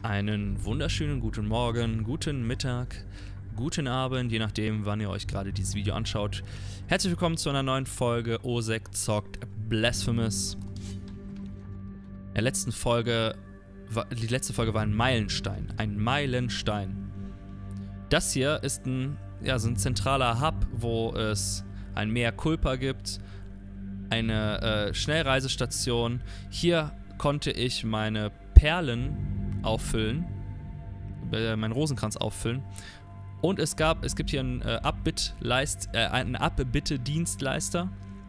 Einen wunderschönen guten Morgen, guten Mittag, guten Abend, je nachdem, wann ihr euch gerade dieses Video anschaut. Herzlich willkommen zu einer neuen Folge Osek zockt Blasphemous. Die letzte Folge war ein Meilenstein. Ein Meilenstein. Das hier ist so ein zentraler Hub, wo es ein Mea Culpa gibt, eine Schnellreisestation. Hier konnte ich meine Perlen auffüllen, meinen Rosenkranz auffüllen. Und es gibt hier einen Abbitte-Dienstleister.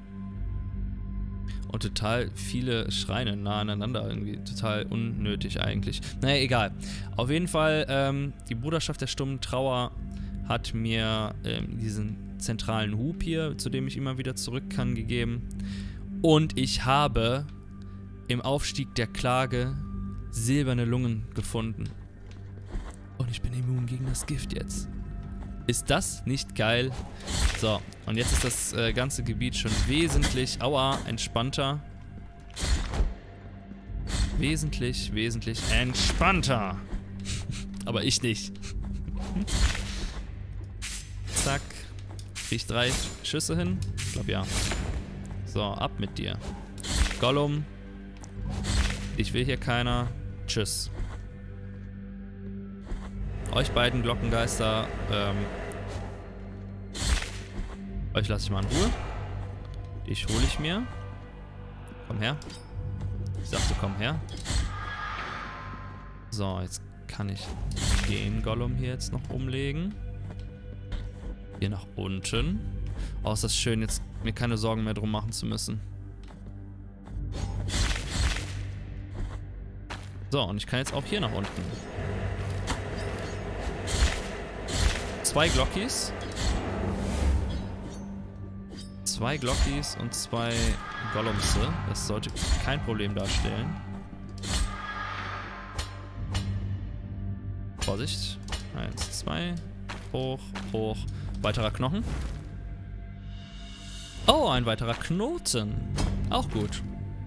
Und total viele Schreine nah aneinander, irgendwie total unnötig eigentlich. Naja, egal. Auf jeden Fall, die Bruderschaft der stummen Trauer hat mir diesen zentralen Hub hier, zu dem ich immer wieder zurück kann, gegeben. Und ich habe im Aufstieg der Klage silberne Lungen gefunden. Und ich bin immun gegen das Gift jetzt. Ist das nicht geil? So, und jetzt ist das ganze Gebiet schon wesentlich, entspannter. Wesentlich entspannter. Aber ich nicht. Zack. Krieg ich 3 Schüsse hin? Ich glaube ja. So, ab mit dir. Gollum. Ich will hier keiner. Tschüss. Euch beiden Glockengeister, euch lasse ich mal in Ruhe. Dich hole ich mir. Komm her. Ich sagte, komm her. So, jetzt kann ich den Gollum hier jetzt noch umlegen. Hier nach unten. Oh, ist das schön, jetzt mir keine Sorgen mehr drum machen zu müssen. So, und ich kann jetzt auch hier nach unten. 2 Glockies. 2 Glockies und 2 Gollumse. Das sollte kein Problem darstellen. Vorsicht. 1, 2. Hoch, hoch. Weiterer Knochen. Oh, ein weiterer Knoten. Auch gut.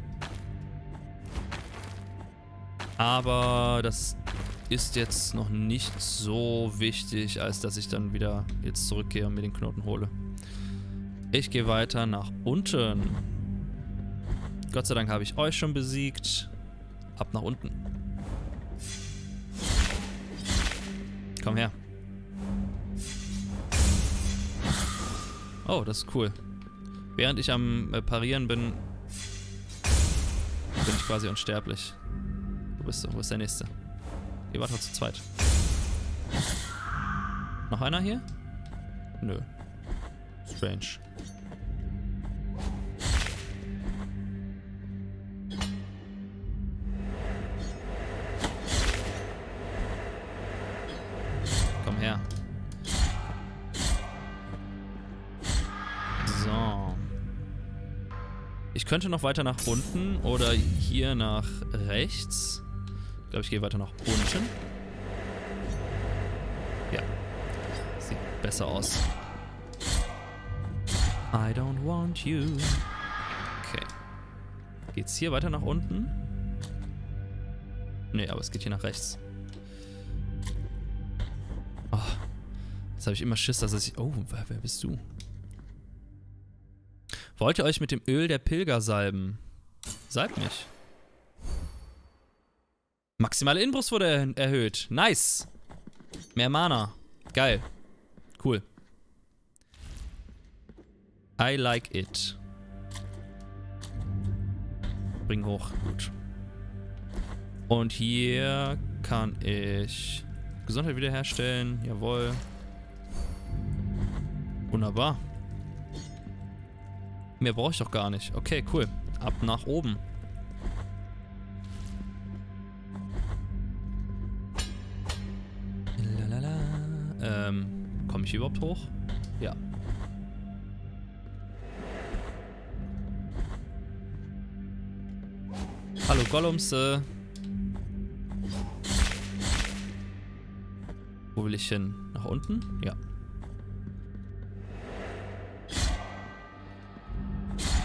Aber das ist jetzt noch nicht so wichtig, als dass ich dann wieder jetzt zurückgehe und mir den Knoten hole. Ich gehe weiter nach unten. Gott sei Dank habe ich euch schon besiegt. Ab nach unten. Komm her. Oh, das ist cool. Während ich am Parieren bin ich quasi unsterblich. Wo ist der nächste? Ihr wart noch zu zweit. Noch einer hier? Nö. Strange. Komm her. So. Ich könnte noch weiter nach unten oder hier nach rechts. Ich glaube, ich gehe weiter nach unten. Ja. Sieht besser aus. I don't want you. Okay. Geht's hier weiter nach unten? Nee, aber es geht hier nach rechts. Oh. Jetzt habe ich immer Schiss, dass ich... Oh, wer bist du? Wollt ihr euch mit dem Öl der Pilger salben? Salbt mich. Maximale Inbrust wurde erhöht. Nice. Mehr Mana. Geil. Cool. I like it. Bring hoch. Gut. Und hier kann ich Gesundheit wiederherstellen. Jawohl. Wunderbar. Mehr brauche ich doch gar nicht. Okay, cool. Ab nach oben. Komme ich hier überhaupt hoch? Ja. Hallo Gollums. Wo will ich hin? Nach unten? Ja.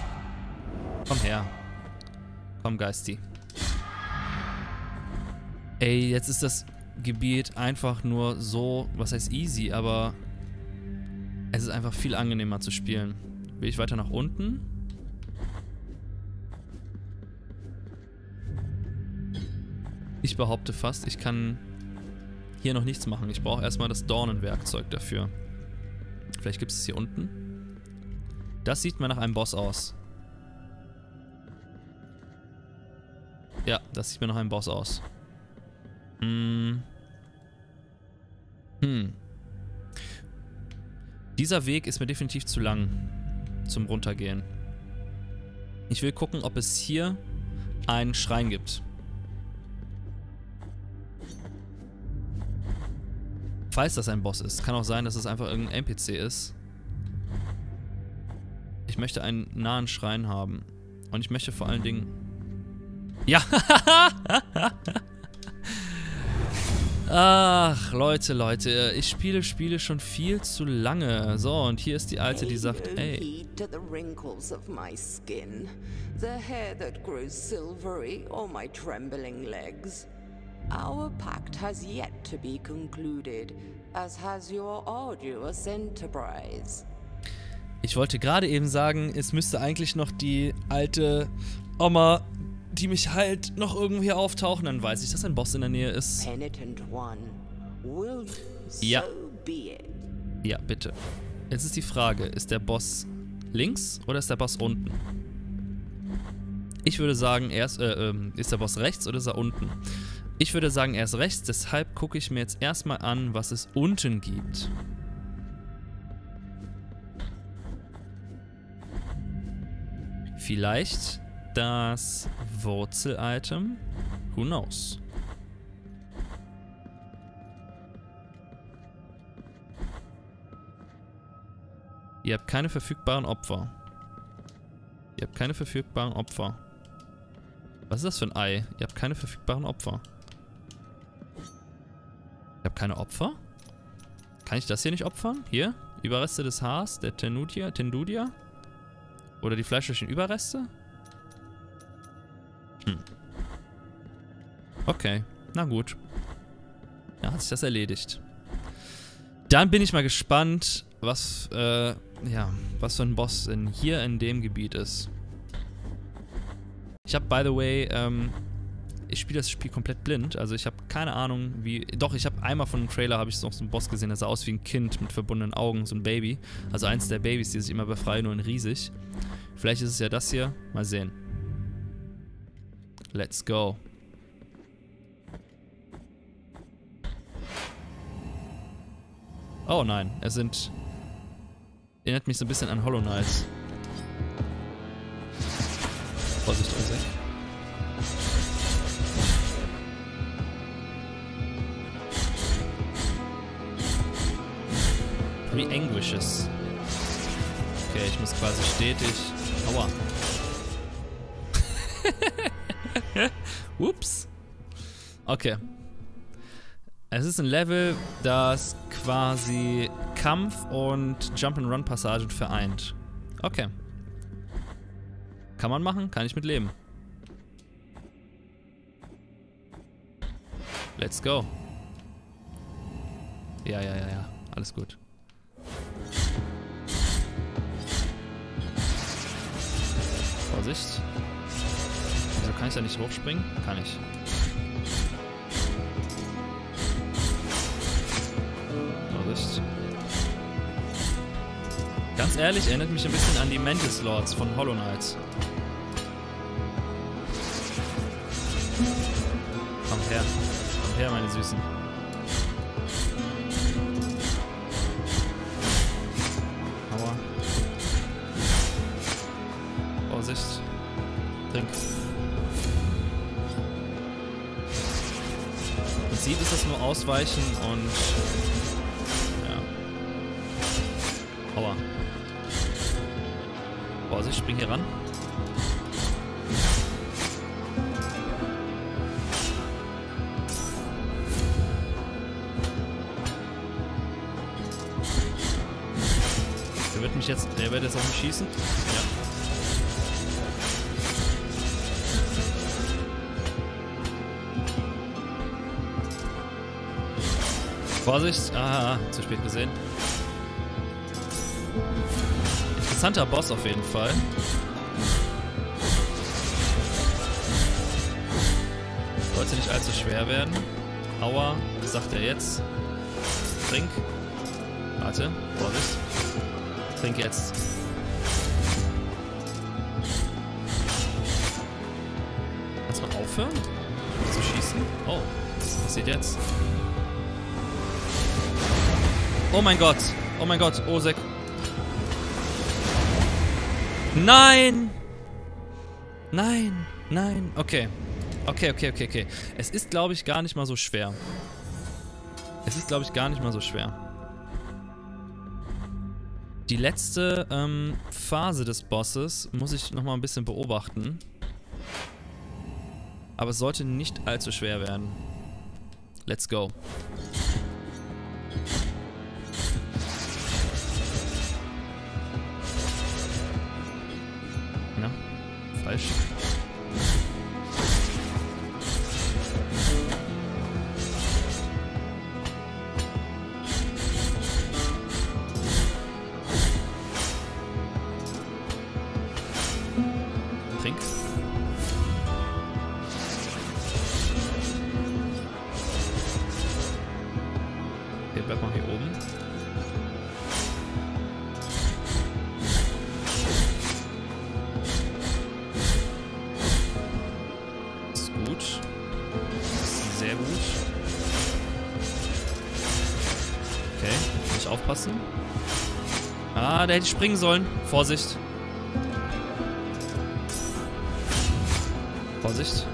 Komm her. Komm, Geisti. Ey, jetzt ist das Gebiet einfach nur so, was heißt easy, aber es ist einfach viel angenehmer zu spielen. Will ich weiter nach unten? Ich behaupte fast, ich kann hier noch nichts machen. Ich brauche erstmal das Dornenwerkzeug dafür. Vielleicht gibt es hier unten. Das sieht mir nach einem Boss aus. Ja, das sieht mir nach einem Boss aus. Dieser Weg ist mir definitiv zu lang zum Runtergehen. Ich will gucken, ob es hier einen Schrein gibt. Falls das ein Boss ist. Kann auch sein, dass es einfach irgendein NPC ist. Ich möchte einen nahen Schrein haben. Und ich möchte vor allen Dingen... Ja! Ach, Leute, ich spiele Spiele schon viel zu lange. So, und hier ist die Alte, die sagt, ey. Our pact has yet to be concluded, as has your arduous enterprise. Ich wollte gerade eben sagen, es müsste eigentlich noch die alte Oma, die mich heilt, noch irgendwie auftauchen. Dann weiß ich, dass ein Boss in der Nähe ist. Penitent one, will Ja. so be it. Ja, bitte. Jetzt ist die Frage, ist der Boss links oder ist der Boss unten? Ich würde sagen, ist der Boss rechts oder ist er unten? Ich würde sagen, er ist rechts, deshalb gucke ich mir jetzt erstmal an, was es unten gibt. Vielleicht das Wurzel-Item? Who knows? Ihr habt keine verfügbaren Opfer. Ihr habt keine verfügbaren Opfer. Was ist das für ein Ei? Ihr habt keine verfügbaren Opfer. Ich habe keine Opfer? Kann ich das hier nicht opfern? Hier? Überreste des Haars, der Tendudia? Oder die fleischlichen Überreste? Okay, na gut. Ja, hat sich das erledigt. Dann bin ich mal gespannt, was für ein Boss denn hier in dem Gebiet ist. Ich habe, by the way, ich spiele das Spiel komplett blind, also ich habe keine Ahnung wie... Doch, ich habe einmal von einem Trailer, habe ich noch so einen Boss gesehen, der sah aus wie ein Kind mit verbundenen Augen, so ein Baby. Also eins der Babys, die sich immer befreien, nur in riesig. Vielleicht ist es ja das hier. Mal sehen. Let's go. Oh nein, erinnert mich so ein bisschen an Hollow Knight. Vorsicht, Isaac. Wie Anguishes. Okay, ich muss quasi stetig... Aua. Ups. Okay. Es ist ein Level, das quasi Kampf- und Jump-and-Run-Passagen vereint. Okay. Kann man machen, kann ich mit leben. Let's go. Ja. Alles gut. Vorsicht. Wieso kann ich da nicht hochspringen? Kann ich. Vorsicht. Ganz ehrlich, erinnert mich ein bisschen an die Mantis Lords von Hollow Knight. Kommt her, meine Süßen. Aua. Vorsicht. Trink. Im Prinzip ist das nur Ausweichen und... Ja. Aua. Vorsicht, spring hier ran. Der wird jetzt auf mich schießen. Ja. Vorsicht. Ah, zu spät gesehen. Interessanter Boss auf jeden Fall. Sollte nicht allzu schwer werden. Aua, was sagt er jetzt? Trink. Warte, Vorsicht. Trink jetzt. Kannst du mal aufhören zu schießen? Oh, was passiert jetzt? Oh mein Gott, Osek. Nein! Nein, nein, okay. Okay. Es ist, glaube ich, gar nicht mal so schwer. Die letzte Phase des Bosses muss ich nochmal ein bisschen beobachten. Aber es sollte nicht allzu schwer werden. Let's go. Na, falsch. Trink. Okay, bleib mal hier oben. Ist gut. Ist sehr gut. Okay, muss ich aufpassen. Ah, der hätte springen sollen. Vorsicht. Vorsicht.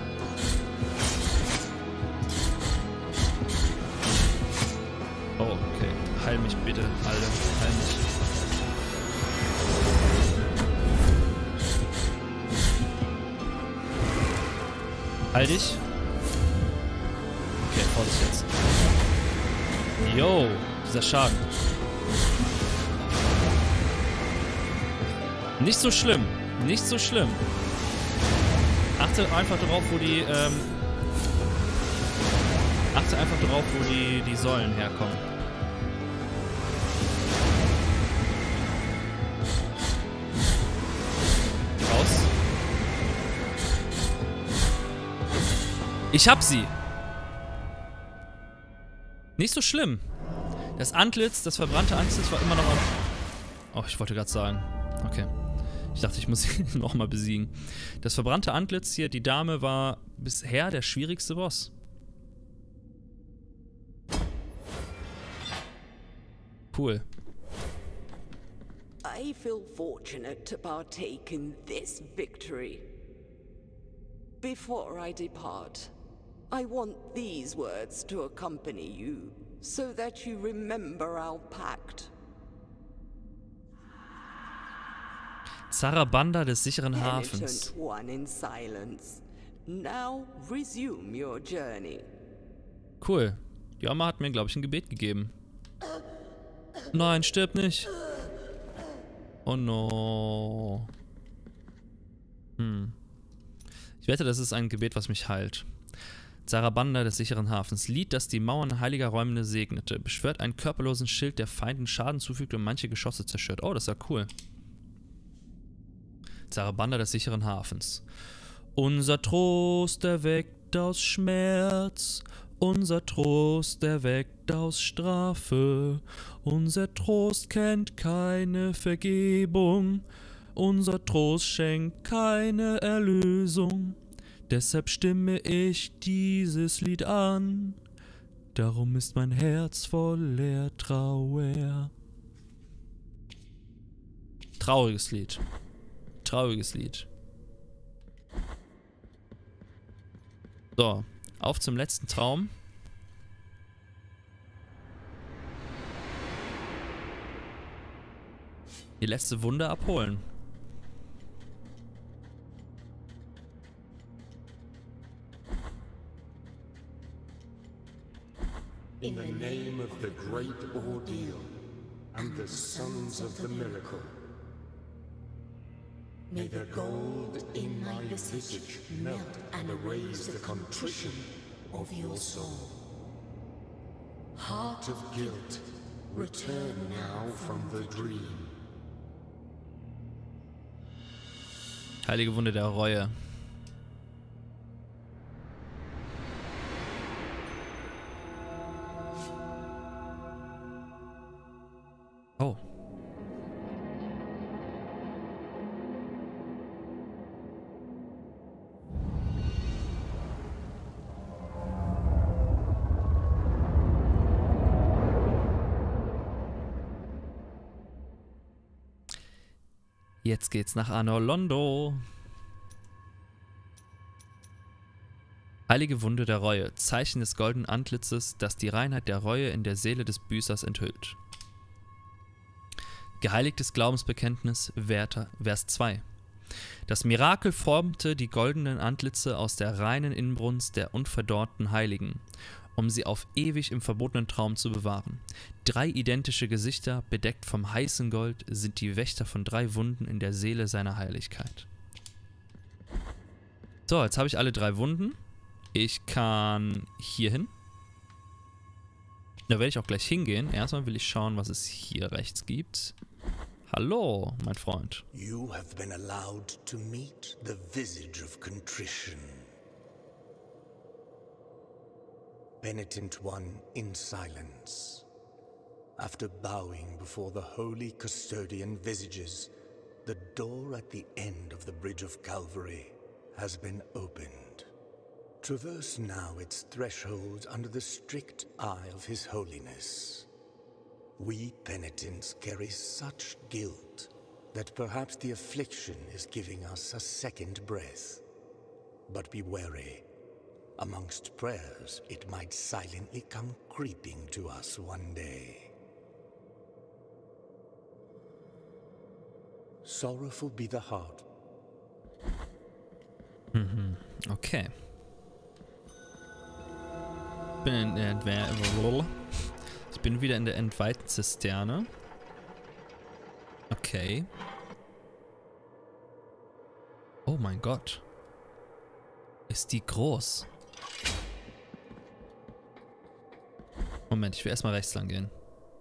Oh, okay. Heil mich bitte, alle. Heil mich. Heil dich. Okay, Vorsicht jetzt. Yo, dieser Schaden. Nicht so schlimm. Nicht so schlimm. Achte einfach darauf, wo die, die Säulen herkommen. Raus. Ich hab sie. Nicht so schlimm. Das Antlitz, das verbrannte Antlitz war immer noch am... Oh, ich wollte gerade sagen. Okay. Ich dachte, ich muss sie nochmal besiegen. Das verbrannte Antlitz hier, die Dame, war bisher der schwierigste Boss. Cool. I feel fortunate to partake in this victory. Before I depart, I want these words to accompany you, so that you remember our pact. Zarabanda des sicheren Hafens. One in silence. Now resume your journey. Cool. Die Oma hat mir, glaube ich, ein Gebet gegeben. Nein, stirb nicht. Oh no. Ich wette, das ist ein Gebet, was mich heilt. Zarabanda des sicheren Hafens. Lied, das die Mauern heiliger Räume segnete. Beschwört einen körperlosen Schild, der Feinden Schaden zufügt und manche Geschosse zerstört. Oh, das ist ja cool. Zarabanda des sicheren Hafens. Unser Trost erweckt aus Schmerz, unser Trost erweckt aus Strafe, unser Trost kennt keine Vergebung, unser Trost schenkt keine Erlösung, deshalb stimme ich dieses Lied an, darum ist mein Herz voller Trauer. Trauriges Lied. Trauriges Lied. So, auf zum letzten Traum. Die letzte Wunde abholen. In the name of the great ordeal and the sons of the miracle, may the gold in my visage melt and erase the contrition of your soul. heart of guilt, return now from the dream. Heilige Wunde der Reue. Oh. Jetzt geht's nach Anor Londo. Heilige Wunde der Reue. Zeichen des goldenen Antlitzes, das die Reinheit der Reue in der Seele des Büßers enthüllt. Geheiligtes Glaubensbekenntnis, Vers 2. Das Mirakel formte die goldenen Antlitze aus der reinen Inbrunst der unverdorrten Heiligen, um sie auf ewig im verbotenen Traum zu bewahren. 3 identische Gesichter, bedeckt vom heißen Gold, sind die Wächter von 3 Wunden in der Seele seiner Heiligkeit. So, jetzt habe ich alle 3 Wunden. Ich kann hier hin. Da werde ich auch gleich hingehen. Erstmal will ich schauen, was es hier rechts gibt. Hallo, mein Freund. You have been allowed to meet the visage of contrition. Penitent one in silence. After bowing before the holy custodian visages, the door at the end of the Bridge of Calvary has been opened. Traverse now its threshold under the strict eye of His Holiness. We penitents carry such guilt that perhaps the affliction is giving us a second breath. But be wary. Amongst prayers, it might silently come creeping to us one day. Sorrowful be the heart. Okay. Ich bin wieder in der entweihten Zisterne. Okay. Oh mein Gott. Ist die groß. Moment, ich will erstmal rechts lang gehen.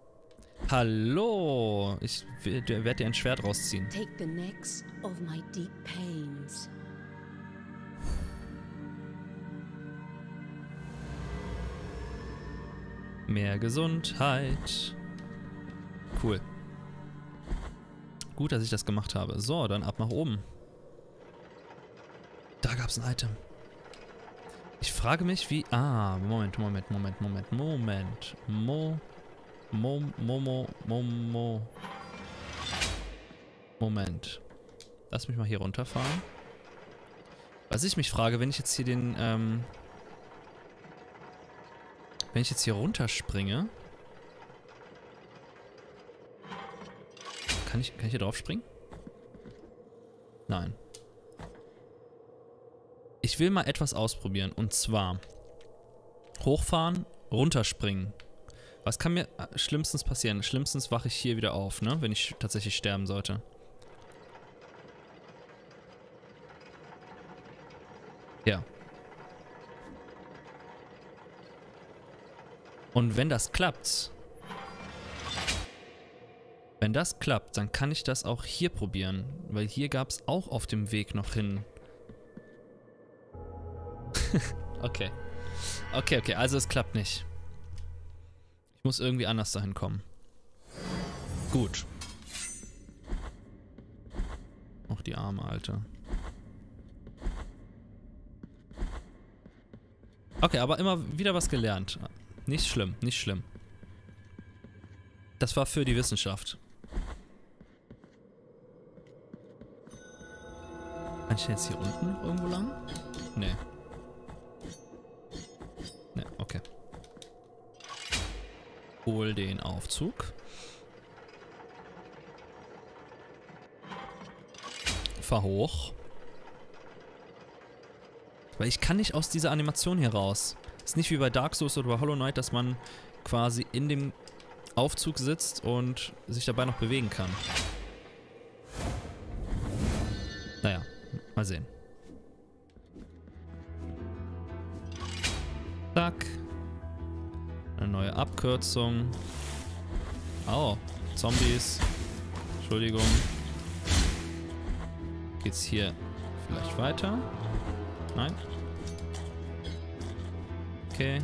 Hallo! Ich werde dir ein Schwert rausziehen. Take the next of my deep pains. Mehr Gesundheit. Cool. Gut, dass ich das gemacht habe. So, dann ab nach oben. Da gab es ein Item. Ich frage mich, wie... Ah, Moment. Moment. Lass mich mal hier runterfahren. Was ich mich frage, wenn ich jetzt hier den... Wenn ich jetzt hier runterspringe... Kann ich hier drauf springen? Nein. Ich will mal etwas ausprobieren. Und zwar... Hochfahren, runterspringen. Was kann mir schlimmstens passieren? Schlimmstens wache ich hier wieder auf, ne? Wenn ich tatsächlich sterben sollte. Ja. Und wenn das klappt... Wenn das klappt, dann kann ich das auch hier probieren. Weil hier gab es auch auf dem Weg noch hin... Okay. Okay, also es klappt nicht. Ich muss irgendwie anders dahin kommen. Gut. Auch die arme Alte. Okay, aber immer wieder was gelernt. Nicht schlimm, nicht schlimm. Das war für die Wissenschaft. Kann ich jetzt hier unten noch irgendwo lang? Nee. Ne, okay. Hol den Aufzug. Fahr hoch. Weil ich kann nicht aus dieser Animation hier raus. Ist nicht wie bei Dark Souls oder bei Hollow Knight, dass man quasi in dem Aufzug sitzt und sich dabei noch bewegen kann. Naja, mal sehen. Zack. eine neue Abkürzung. Oh, Zombies. Entschuldigung. Geht's hier vielleicht weiter? Nein? Okay.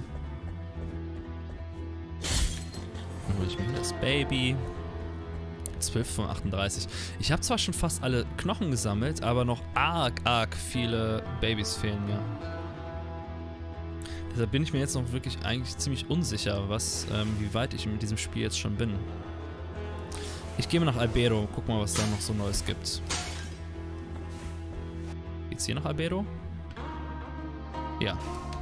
Dann hole ich mir das Baby. 12 von 38. Ich habe zwar schon fast alle Knochen gesammelt, aber noch arg viele Babys fehlen mir. Deshalb bin ich mir jetzt noch wirklich eigentlich ziemlich unsicher, wie weit ich mit diesem Spiel jetzt schon bin. Ich gehe mal nach Albero, guck mal, was da noch so Neues gibt. Geht's hier nach Albero? Ja.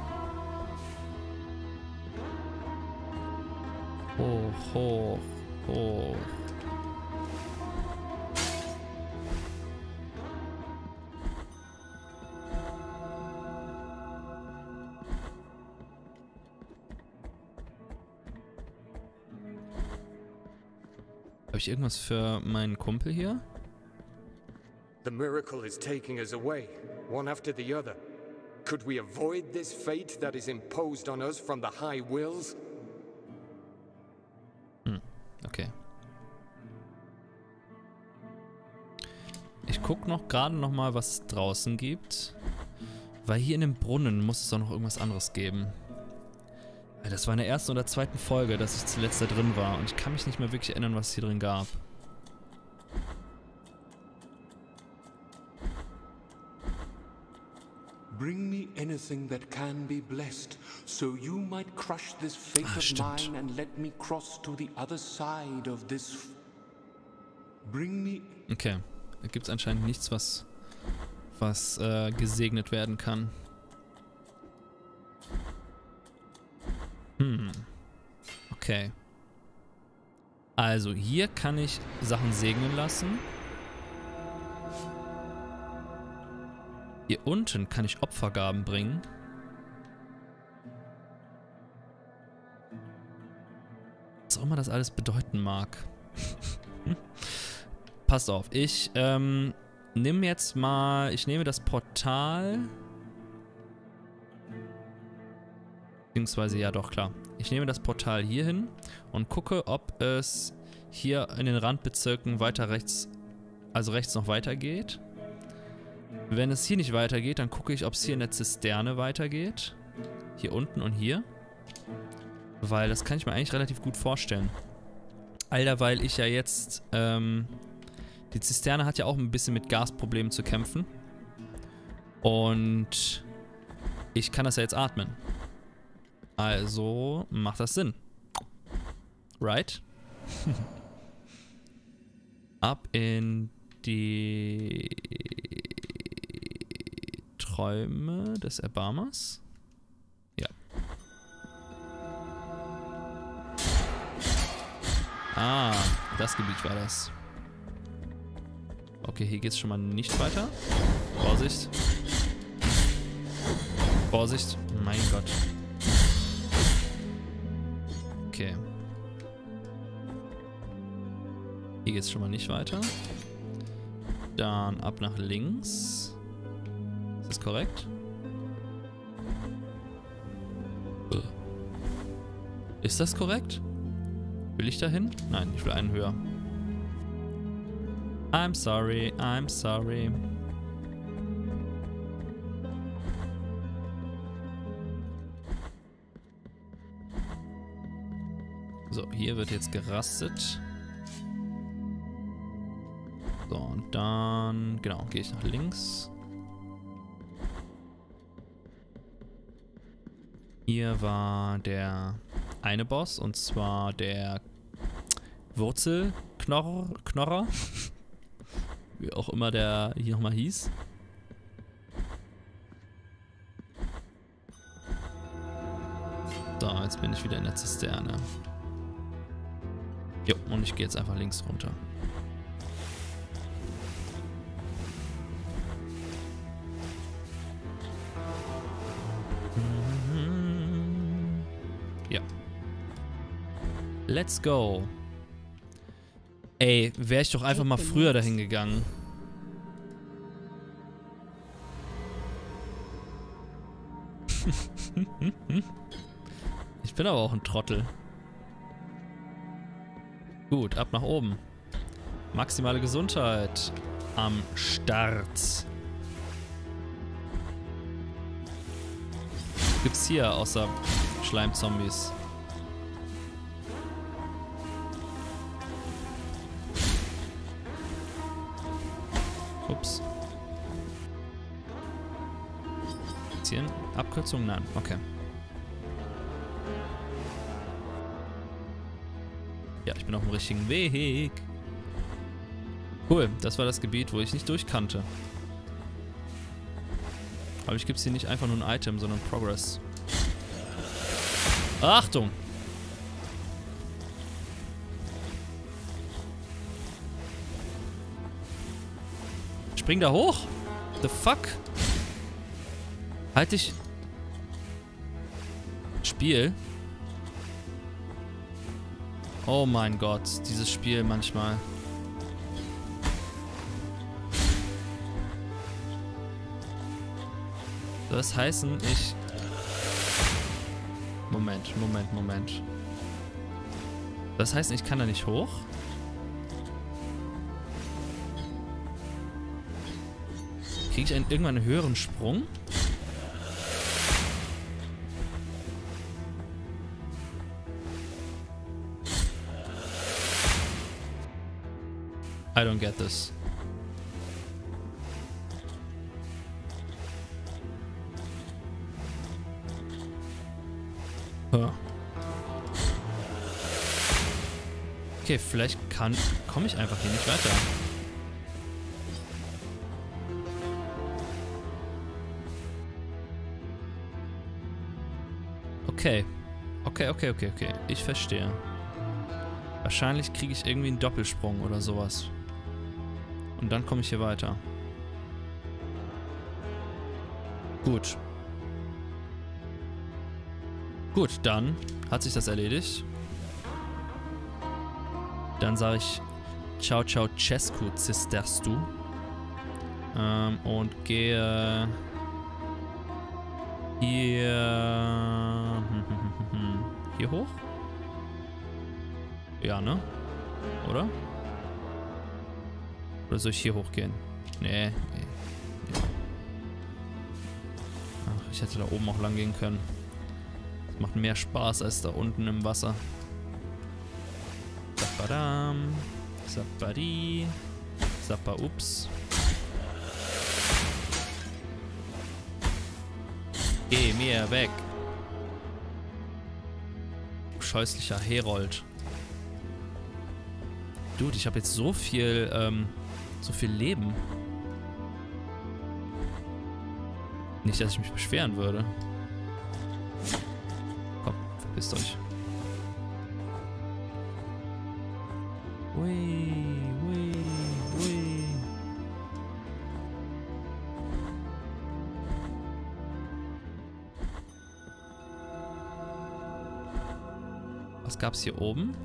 Hoch, hoch, hoch. Habe ich irgendwas für meinen Kumpel hier? The miracle is taking us away, one after the other. Could we avoid this fate that is imposed on us from the High Wills? Okay. Ich gucke gerade noch mal, was es draußen gibt. Weil hier in dem Brunnen muss es doch noch irgendwas anderes geben. Das war in der ersten oder zweiten Folge, dass ich zuletzt da drin war. Und ich kann mich nicht mehr wirklich erinnern, was es hier drin gab. Bring me anything that can be blessed, so you might crush this fate of mine and let me cross to the other side of this. Bring me. Okay, da gibt es anscheinend nichts, was gesegnet werden kann. Okay. Also hier kann ich Sachen segnen lassen. Hier unten kann ich Opfergaben bringen. Was auch immer das alles bedeuten mag. Passt auf, ich nehme jetzt mal, ich nehme das Portal. Beziehungsweise, ja doch, klar. Ich nehme das Portal hier hin und gucke, ob es hier in den Randbezirken weiter rechts, also rechts noch weitergeht. Wenn es hier nicht weitergeht, dann gucke ich, ob es hier in der Zisterne weitergeht. Hier unten und hier. Weil das kann ich mir eigentlich relativ gut vorstellen. Alter, weil ich ja jetzt, die Zisterne hat ja auch ein bisschen mit Gasproblemen zu kämpfen. Und ich kann das ja jetzt atmen. Also macht das Sinn. Right? Ab in die Träume des Erbarmers. Ja. Ah, das Gebiet war das. Okay, hier geht's schon mal nicht weiter. Vorsicht. Vorsicht. Mein Gott. Okay. Hier geht's schon mal nicht weiter. Dann ab nach links. Ist das korrekt? Ist das korrekt? Will ich da hin? Nein, ich will einen höher. I'm sorry, I'm sorry. So, hier wird jetzt gerastet. So, und dann, genau, gehe ich nach links. Hier war der eine Boss, und zwar der Wurzelknorrer. Wie auch immer der hier nochmal hieß. So, jetzt bin ich wieder in der Zisterne. Jo, und ich gehe jetzt einfach links runter. Ja. Let's go. Ey, wäre ich doch einfach mal früher dahin gegangen. Ich bin aber auch ein Trottel. Gut, ab nach oben. Maximale Gesundheit am Start. Was gibt's hier außer Schleimzombies? Ups. Ist hier eine Abkürzung? Nein, okay. Ja, ich bin auf dem richtigen Weg. Cool, das war das Gebiet, wo ich nicht durchkannte. Aber ich gibt es hier nicht einfach nur ein Item, sondern Progress. Achtung! Spring da hoch! The fuck? Halt dich! Spiel? Oh mein Gott, dieses Spiel manchmal. Soll das heißen, ich... Moment. Das heißt, ich kann da nicht hoch? Kriege ich irgendwann einen höheren Sprung? I don't get this. Huh. Okay, vielleicht komme ich einfach hier nicht weiter. Okay. Okay. Ich verstehe. Wahrscheinlich kriege ich irgendwie einen Doppelsprung oder sowas. Und dann komme ich hier weiter. Gut. Gut, dann hat sich das erledigt. Dann sage ich Ciao Cescu Cisterstu. Und gehe hier hoch? Ja, ne? Oder? Oder soll ich hier hochgehen? Nee. Ach, ich hätte da oben auch lang gehen können. Das macht mehr Spaß als da unten im Wasser. Zappadam. Zappadi. Zappa, ups. Geh mir weg. Scheußlicher Herold. Dude, ich habe jetzt so viel Leben. Nicht, dass ich mich beschweren würde. Komm, verpisst euch. Ui. Was gab's hier oben?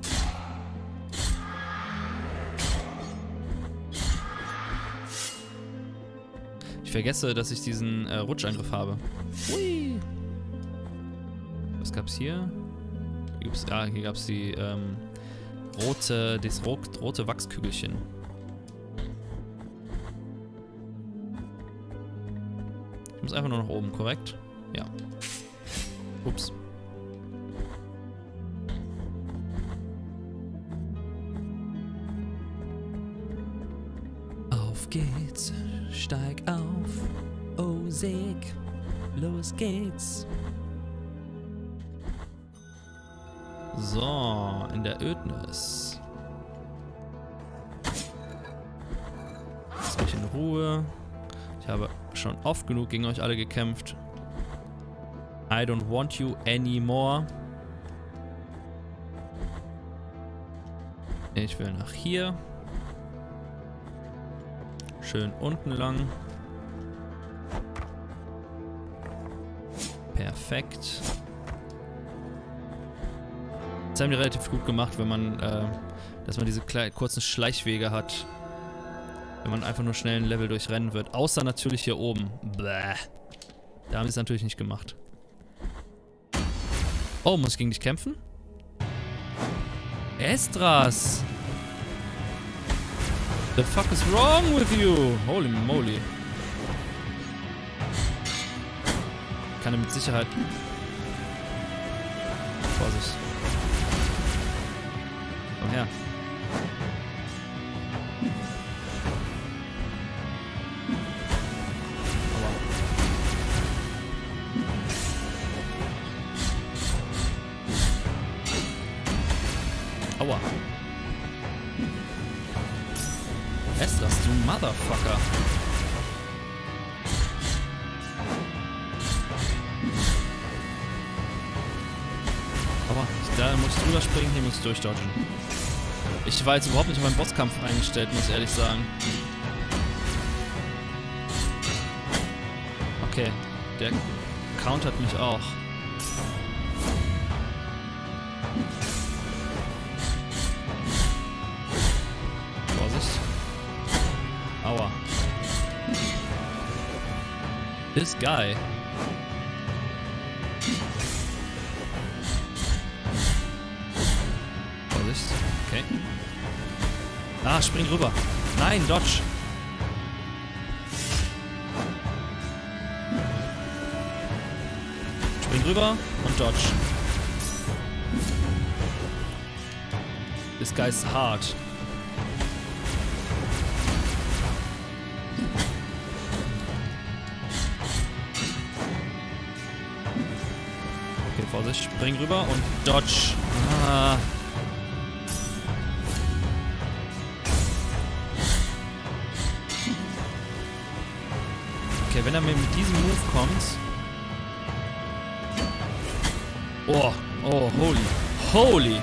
Ich vergesse, dass ich diesen Rutschangriff habe. Hui. Was gab's hier? Hier gab's die rote Wachskügelchen. Ich muss einfach nur nach oben, korrekt? Ja. Ups. Auf geht's, steig auf, oh Sieg, los geht's. So, in der Ödnis. Lass mich in Ruhe. Ich habe schon oft genug gegen euch alle gekämpft. I don't want you anymore. Ich will nach hier. Schön unten lang. Perfekt. Das haben die relativ gut gemacht, wenn man, dass man diese kurzen Schleichwege hat. Wenn man einfach nur schnell ein Level durchrennen wird. Außer natürlich hier oben. Bäh. Da haben sie es natürlich nicht gemacht. Oh, muss ich gegen dich kämpfen? Estras! The fuck is wrong with you? Holy moly. Kann er mit Sicherheit... Vorsicht. Komm her. Aua. Estras, du Motherfucker. Aber da muss ich drüber springen, hier muss ich durchdodgen. Ich war jetzt überhaupt nicht auf meinen Bosskampf eingestellt, muss ich ehrlich sagen. Okay, der countert mich auch. Aua. This guy. Vorsicht. Okay. Ah, spring rüber. Nein, dodge. Spring rüber und dodge. This guy's hard. Vorsicht, spring rüber und dodge. Ah. Okay, wenn er mir mit diesem Move kommt. Oh, oh, holy. Holy!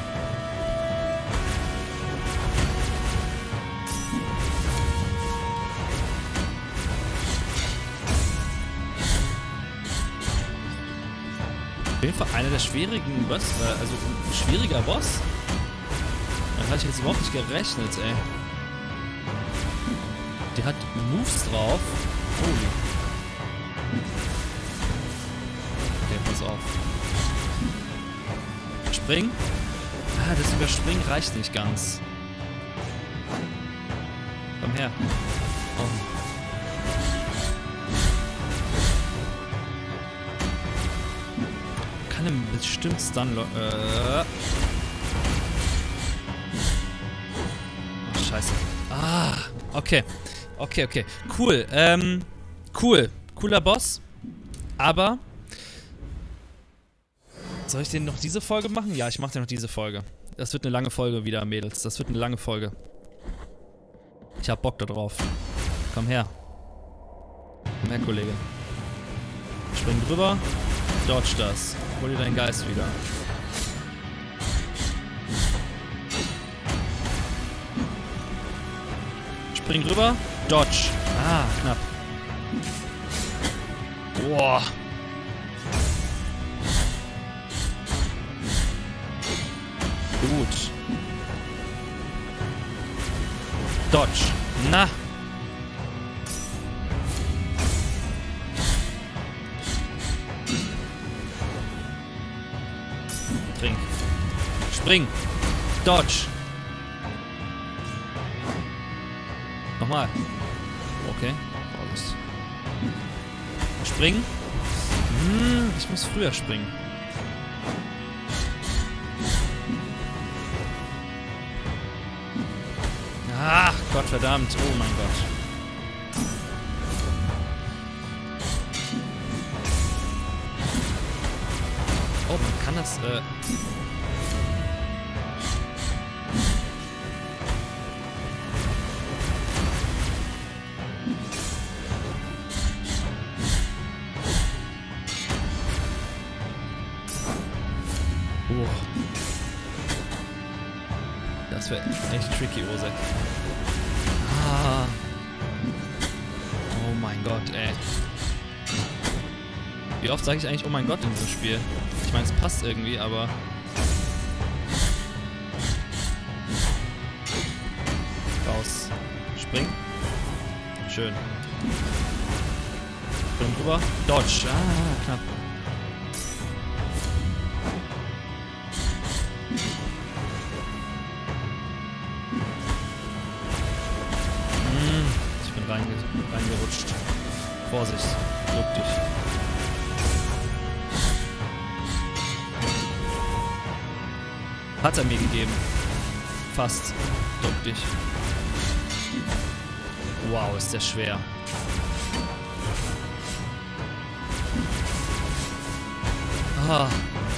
Auf jeden Fall einer der schwierigen Boss, also ein schwieriger Boss. Da hatte ich jetzt überhaupt nicht gerechnet, ey. Der hat Moves drauf. Holy. Okay, pass auf. Spring. Ah, das Überspringen reicht nicht ganz. Komm her. Oh. Bestimmt Stun. Oh, scheiße. Ah, okay. Okay. Cool. Cool. Cooler Boss. Aber soll ich den noch diese Folge machen? Ja, ich mache den noch diese Folge. Das wird eine lange Folge wieder, Mädels. Das wird eine lange Folge. Ich hab Bock da drauf. Komm her. Komm her, Kollege. Spring drüber. Dodge das. Hol dir deinen Geist wieder. Spring rüber. Dodge. Ah, knapp. Boah. Gut. Dodge. Na. Spring. Dodge. Nochmal. Okay. Vorsicht. Springen. Ich muss früher springen. Ach, Gottverdammt. Oh mein Gott. Oh, man kann das, Das wäre echt tricky, Osek. Ah. Oh mein Gott, ey. Wie oft sage ich eigentlich oh mein Gott in diesem Spiel? Ich meine, es passt irgendwie, aber... Raus. Spring. Schön. Spring drüber. Dodge. Ah, knapp. reingerutscht. Vorsicht, duck dich. Hat er mir gegeben. Fast. Duck dich. Wow, ist der schwer. Ah.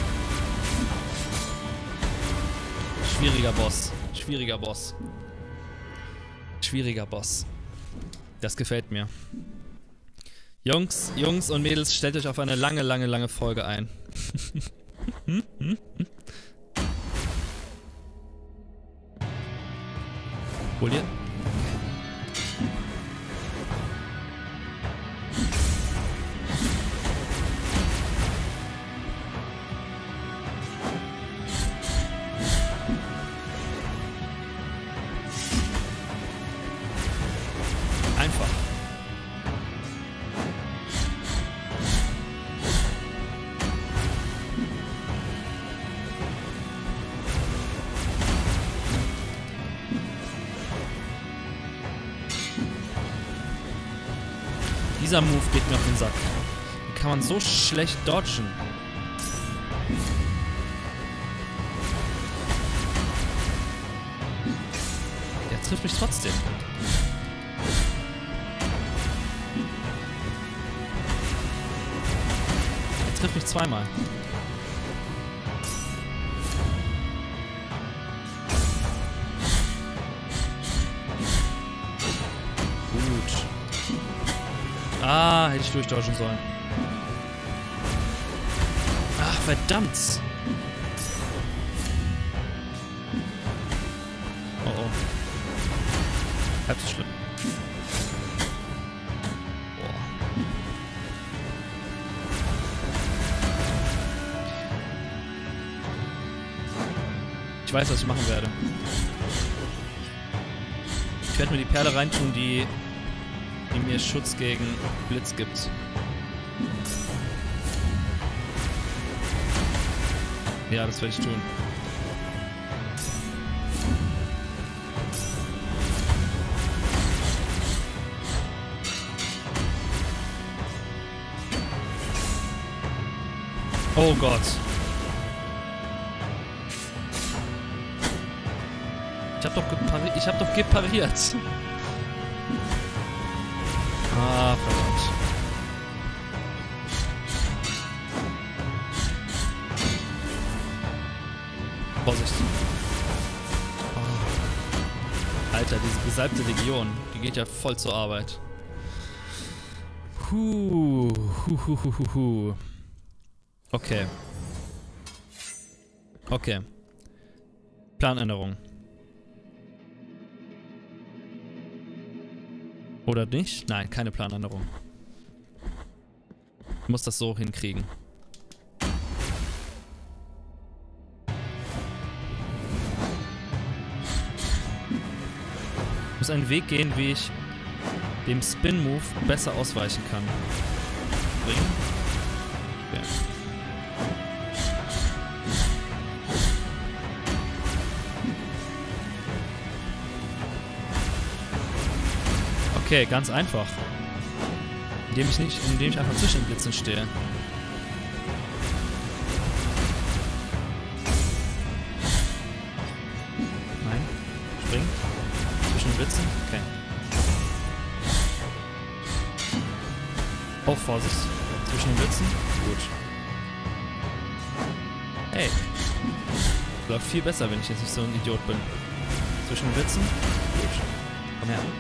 Schwieriger Boss. Schwieriger Boss. Schwieriger Boss. Das gefällt mir. Jungs und Mädels, stellt euch auf eine lange Folge ein. Hol dir. Einfach. Dieser Move geht mir auf den Sack. Den kann man so schlecht dodgen. Der trifft mich trotzdem. Er trifft mich zweimal. Gut. Ah, hätte ich durchdodgen sollen. Ach, verdammt. Oh oh. Halb so schlimm. Boah. Ich weiß, was ich machen werde. Ich werde mir die Perle reintun, die mir Schutz gegen Blitz gibt. Ja, das werde ich tun. Oh Gott. Ich hab doch gepariert. Ah, verdammt. Vorsicht. Oh. Alter, diese gesalbte Legion, die geht ja voll zur Arbeit. Okay. Okay. Planänderung. Oder nicht? Nein, keine Planänderung. Ich muss das so hinkriegen. Ich muss einen Weg gehen, wie ich dem Spin-Move besser ausweichen kann. Bringen. Okay. Okay, ganz einfach. Indem ich einfach zwischen den Blitzen stehe. Nein. Spring. Zwischen den Blitzen. Okay. Oh, Vorsicht. Zwischen den Blitzen. Gut. Hey. Läuft viel besser, wenn ich jetzt nicht so ein Idiot bin. Zwischen den Blitzen. Gut. Komm her.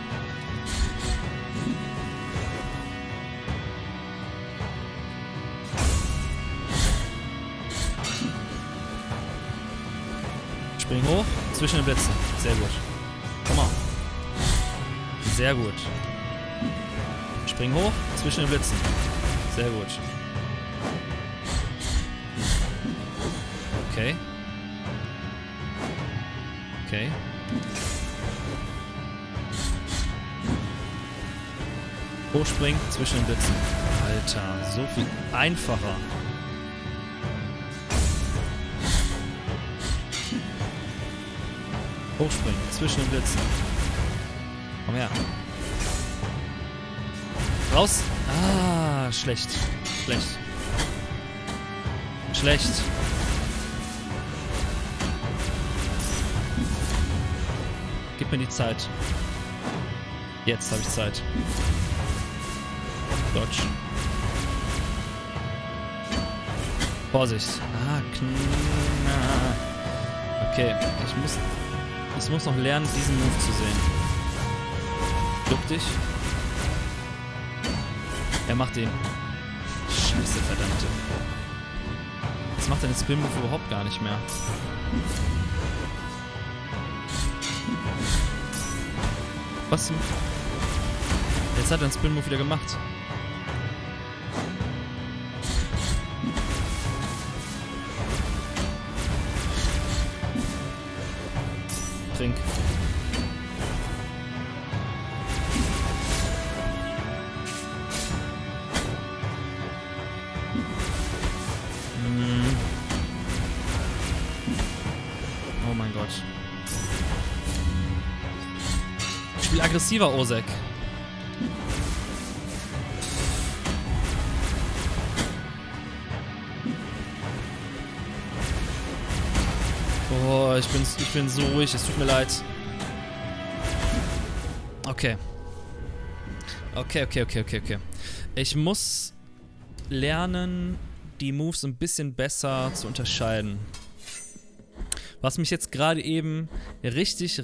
Spring hoch, zwischen den Blitzen. Sehr gut. Komm on. Sehr gut. Spring hoch, zwischen den Blitzen. Sehr gut. Okay. Okay. Hochspringen, zwischen den Blitzen. Alter, so viel einfacher. Hochspringen, zwischen den Blitzen. Komm her. Raus. Ah, schlecht. Schlecht. Schlecht. Gib mir die Zeit. Jetzt habe ich Zeit. Dodge. Vorsicht. Ah, okay, ich muss noch lernen, diesen Move zu sehen. Duck dich. Er macht den. Scheiße, verdammte. Das macht er den Spin-Move überhaupt gar nicht mehr. Was? Jetzt hat er den Spin-Move wieder gemacht. Trink. Oh mein Gott. Spiel aggressiver, Osek. Oh, ich bin so ruhig, es tut mir leid. Okay. Okay. Ich muss lernen, die Moves ein bisschen besser zu unterscheiden. Was mich jetzt gerade eben richtig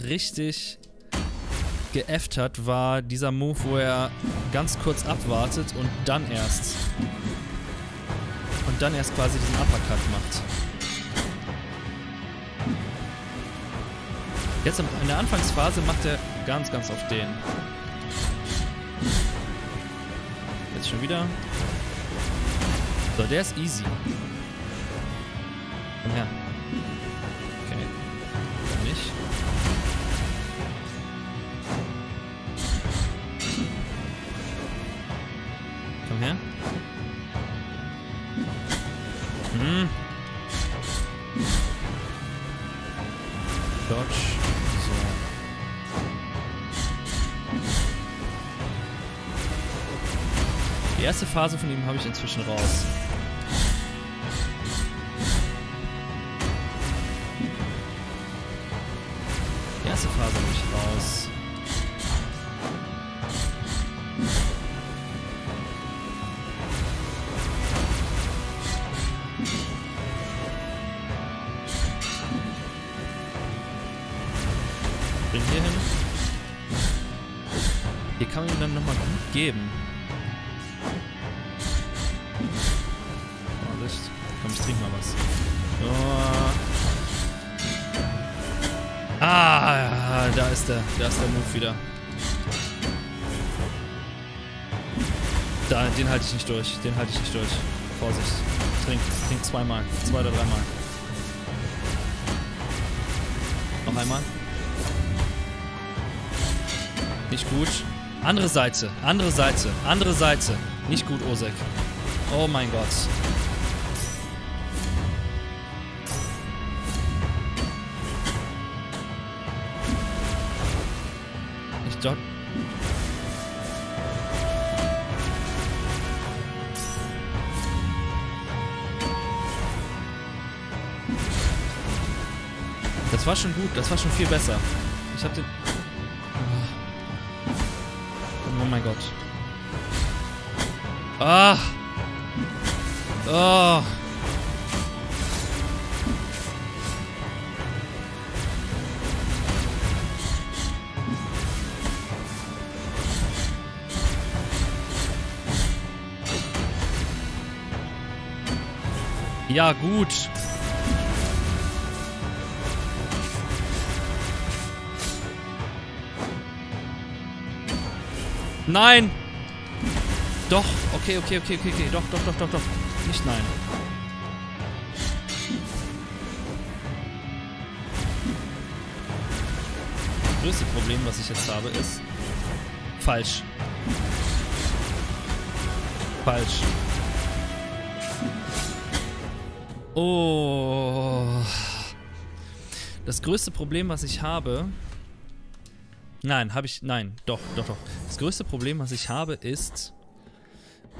geäfft hat, war dieser Move, wo er ganz kurz abwartet und dann erst quasi diesen Uppercut macht. Jetzt in der Anfangsphase macht er ganz oft den. Jetzt schon wieder. So, der ist easy. Komm her. Okay. Dann nicht. Komm her. Dodge. So. Die erste Phase von ihm habe ich inzwischen raus. Die erste Phase habe ich raus. Bring hier hin. Hier kann man ihm dann nochmal gut geben. Vorsicht. Komm, ich trink mal was. Oh. Ah, da ist der Move wieder. Den halte ich nicht durch. Vorsicht. Trink zweimal. 2 oder 3 Mal. Noch einmal. Nicht gut. Andere Seite. Nicht gut, Osek. Oh mein Gott. Ich dort. Das war schon gut. Das war schon viel besser. Ich hab den... Oh mein Gott. Ah! Oh! Ja, gut. Nein! Doch, okay. Doch. Nicht nein. Das größte Problem, was ich jetzt habe, ist... Falsch. Oh. Das größte Problem, was ich habe... Nein, doch. Das größte Problem, was ich habe, ist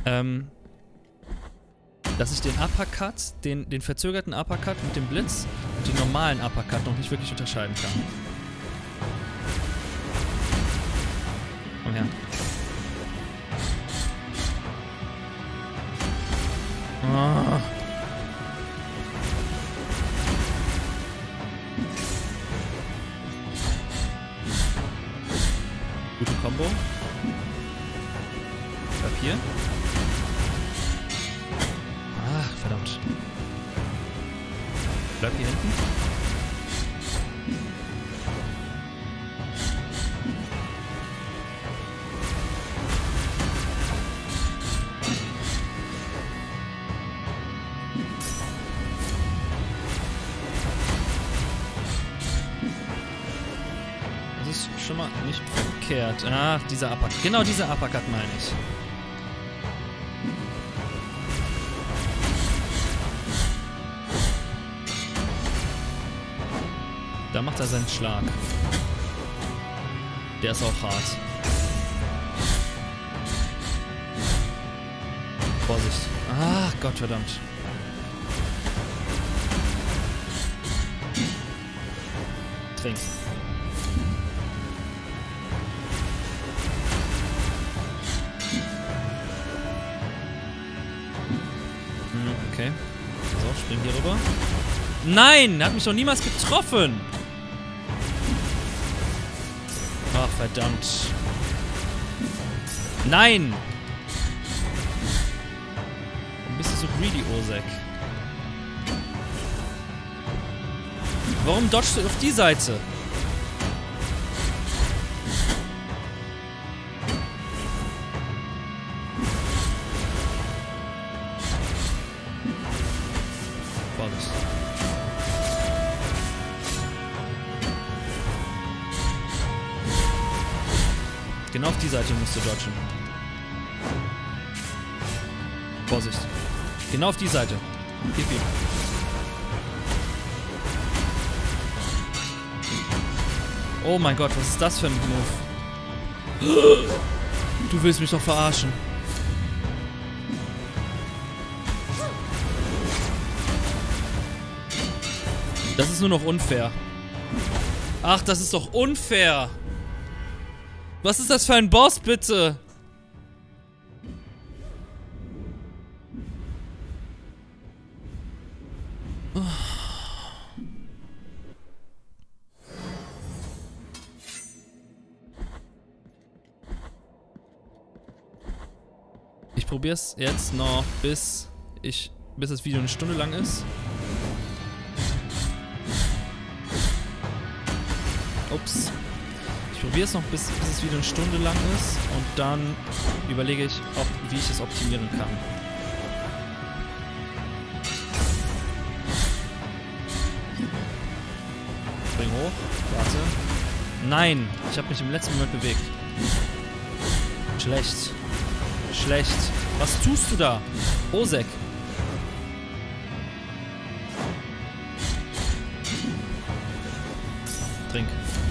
dass ich den Uppercut, den verzögerten Uppercut mit dem Blitz und den normalen Uppercut noch nicht wirklich unterscheiden kann. Komm her. Oh. Gute Combo. Bleib hier. Ach, verdammt. Bleib hier hinten. Das ist schon mal nicht verkehrt. Ah, dieser Uppercut. Genau dieser Uppercut meine ich. Da macht er seinen Schlag. Der ist auch hart. Vorsicht. Ach Gott, verdammt. Trink. Okay. So, spring hier rüber. Nein! Er hat mich doch niemals getroffen! Ach, verdammt. Nein! Warum bist du so greedy, Ozek? Warum dodgst du auf die Seite? Vorsicht. Genau auf die Seite musst du dodgen. Vorsicht. Genau auf die Seite. Gib ihm. Oh mein Gott, was ist das für ein Move? Du willst mich doch verarschen. Das ist nur noch unfair. Ach, das ist doch unfair. Was ist das für ein Boss, bitte? Oh. Ich probiere es jetzt noch, bis das Video eine Stunde lang ist. Ups. Ich probiere es noch, bis das Video eine Stunde lang ist und dann überlege ich, wie ich es optimieren kann. Spring hoch. Warte. Nein! Ich habe mich im letzten Moment bewegt. Schlecht. Schlecht. Was tust du da? Ozek. Trink.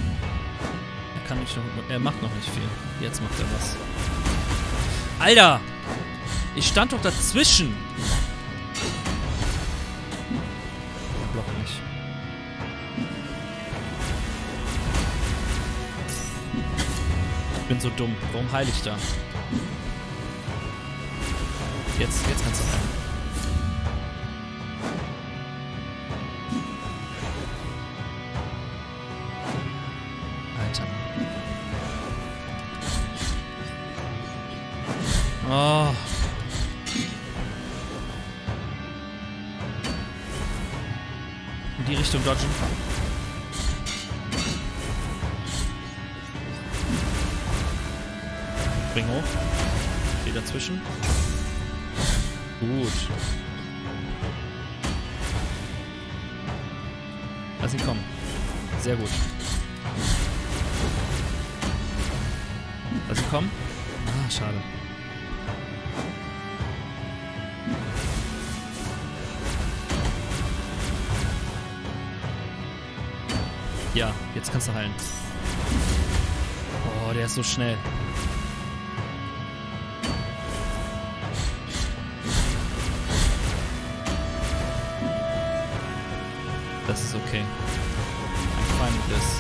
Er macht noch nicht viel. Jetzt macht er was. Alter! Ich stand doch dazwischen! Er blockt nicht. Ich bin so dumm. Warum heile ich da? Jetzt kannst du heilen. Alter. Oh. In die Richtung dodgen. Spring hoch. Steh dazwischen. Gut. Lass ihn kommen. Sehr gut. Lass ihn kommen. Ah, schade. Ja, jetzt kannst du heilen. Oh, der ist so schnell. Das ist okay. I'm fine with this.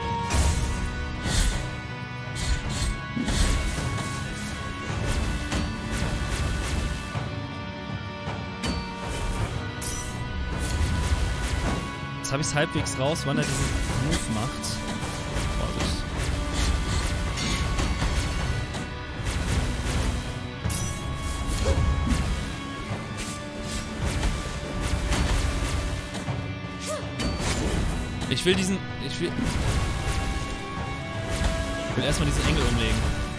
Jetzt habe ich es halbwegs raus, wann er diesen Move macht. Vorsicht. Ich will erstmal diesen Engel umlegen.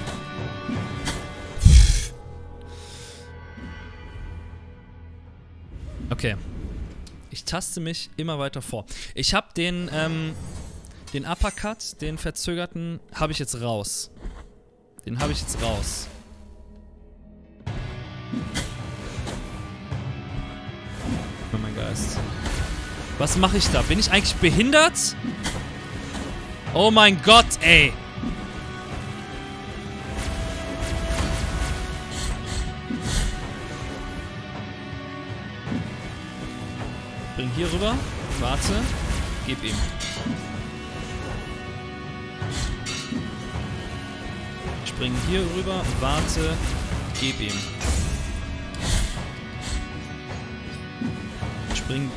Okay. Ich taste mich immer weiter vor. Ich habe den Uppercut, den verzögerten, habe ich jetzt raus. Den habe ich jetzt raus. Oh mein Geist. Was mache ich da? Bin ich eigentlich behindert? Oh mein Gott, ey. Bring hier rüber. Warte. Gib ihm. Spring hier rüber. Warte. Gib ihm. Spring.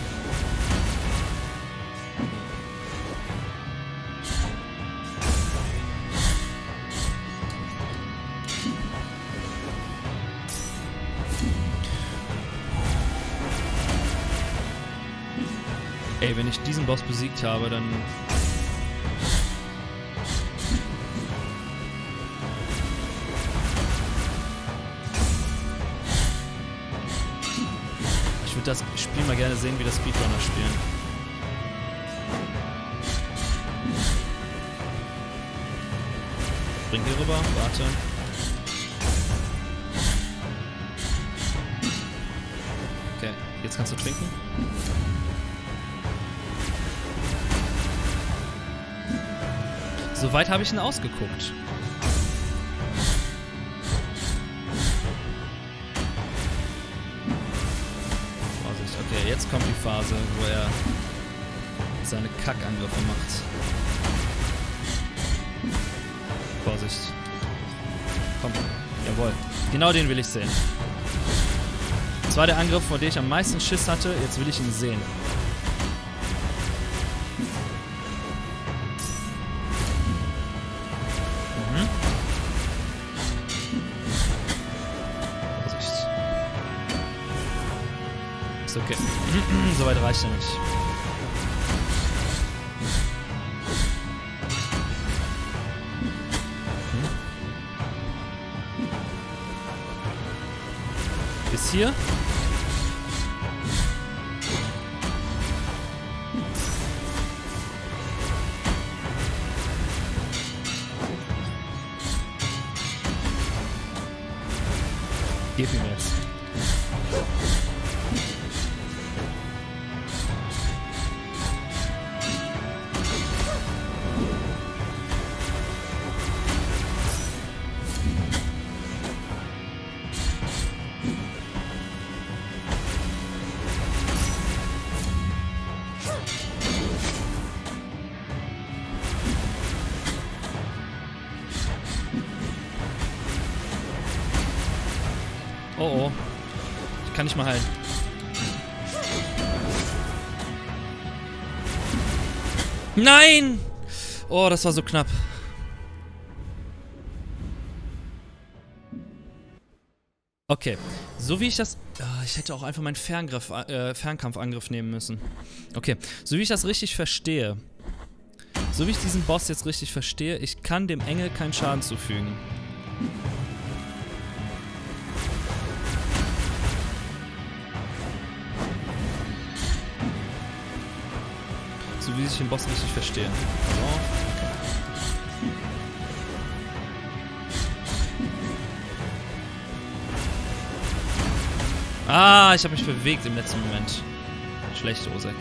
Ey, wenn ich diesen Boss besiegt habe, dann... Ich würde das Spiel mal gerne sehen, wie das Speedrunner spielen. Bring hier rüber, warte. Okay, jetzt kannst du trinken. Soweit habe ich ihn ausgeguckt. Vorsicht, okay, jetzt kommt die Phase, wo er seine Kackangriffe macht. Vorsicht. Komm, jawohl. Genau den will ich sehen. Das war der Angriff, vor dem ich am meisten Schiss hatte, jetzt will ich ihn sehen. Ist okay. Soweit reicht er nicht. Bis hier. Gib ihm jetzt. Oh oh. Ich kann nicht mal heilen. Nein! Oh, das war so knapp. Okay. So wie ich das... ich hätte auch einfach meinen Fernkampfangriff nehmen müssen. Okay. So wie ich das richtig verstehe. So wie ich diesen Boss jetzt richtig verstehe, ich kann dem Engel keinen Schaden zufügen. So wie ich den Boss richtig verstehe. So. Ah, ich habe mich bewegt im letzten Moment. Schlecht, Osek.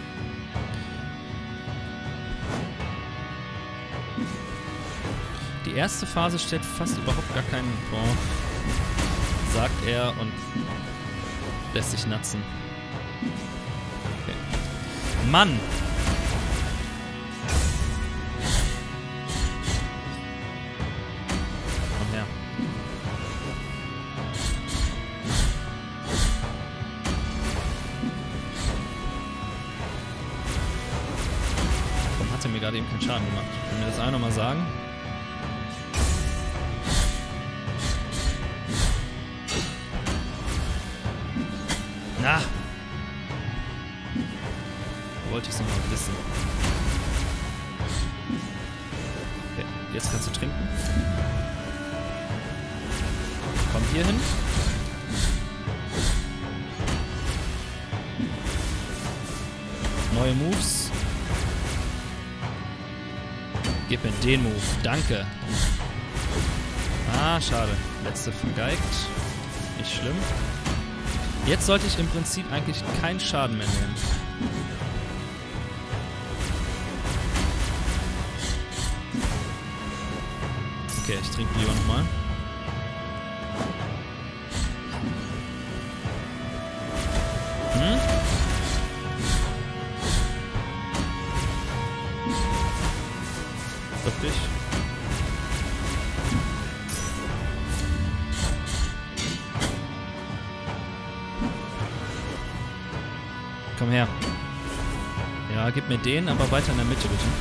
Die erste Phase stellt fast überhaupt gar keinen... Oh, sagt er und lässt sich natzen. Okay. Mann! Komm her. Warum hat er mir gerade eben keinen Schaden gemacht? Können wir das auch nochmal sagen? Na! Wollte ich es nochmal wissen. Okay, jetzt kannst du trinken. Komm hier hin. Neue Moves. Gib mir den Move. Danke. Ah, schade. Letzte vergeigt. Nicht schlimm. Jetzt sollte ich im Prinzip eigentlich keinen Schaden mehr nehmen. Okay, ich trinke lieber nochmal. Wirklich? Komm her. Ja, gib mir den, aber weiter in der Mitte, bitte.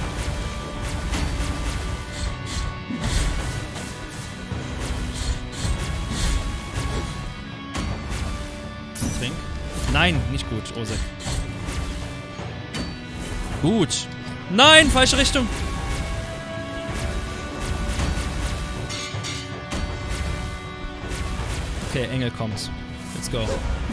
Trink. Nein, nicht gut, Osek. Gut. Nein, falsche Richtung. Okay, Engel kommt. Let's go.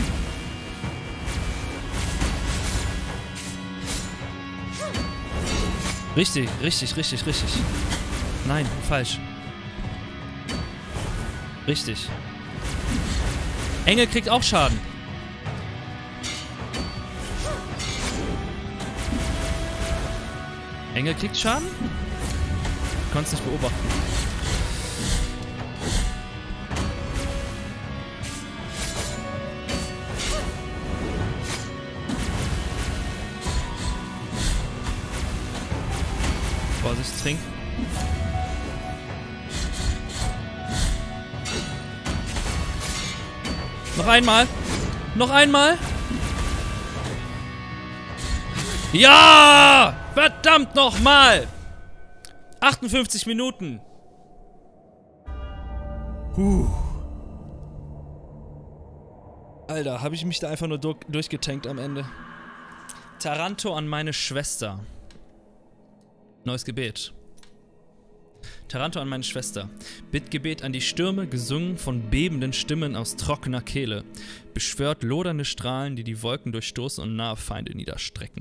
Richtig, richtig, richtig, richtig. Nein, falsch. Richtig. Engel kriegt auch Schaden. Engel kriegt Schaden? Ich konnte es nicht beobachten. Vorsicht, trink. Noch einmal. Noch einmal. Ja! Verdammt nochmal! 58 Minuten. Alter, habe ich mich da einfach nur durchgetankt am Ende. Taranto an meine Schwester. Neues Gebet. Taranto an meine Schwester. Bittgebet an die Stürme, gesungen von bebenden Stimmen aus trockener Kehle. Beschwört lodernde Strahlen, die die Wolken durchstoßen und nahe Feinde niederstrecken.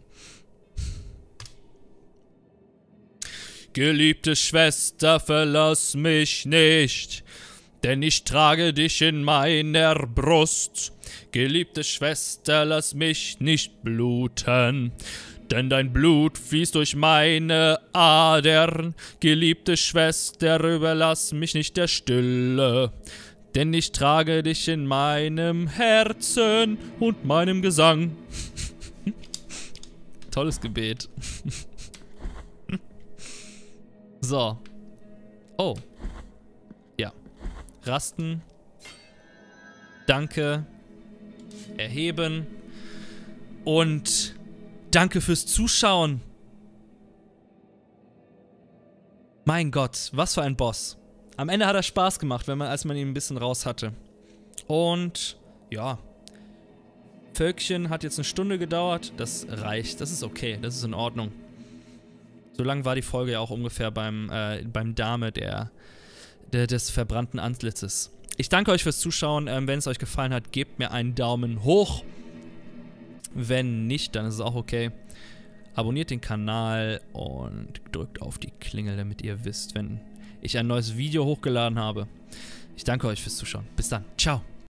Geliebte Schwester, verlass mich nicht, denn ich trage dich in meiner Brust. Geliebte Schwester, lass mich nicht bluten, denn dein Blut fließt durch meine Adern. Geliebte Schwester, überlass mich nicht der Stille, denn ich trage dich in meinem Herzen und meinem Gesang. Tolles Gebet. So. Oh. Ja. Rasten. Danke. Erheben. Und danke fürs Zuschauen. Mein Gott, was für ein Boss. Am Ende hat er Spaß gemacht, als man ihn ein bisschen raus hatte. Und ja. Völkchen hat jetzt eine Stunde gedauert. Das reicht. Das ist okay. Das ist in Ordnung. So lang war die Folge ja auch ungefähr beim Dame des verbrannten Antlitzes. Ich danke euch fürs Zuschauen. Wenn es euch gefallen hat, gebt mir einen Daumen hoch. Wenn nicht, dann ist es auch okay. Abonniert den Kanal und drückt auf die Klingel, damit ihr wisst, wenn ich ein neues Video hochgeladen habe. Ich danke euch fürs Zuschauen. Bis dann. Ciao.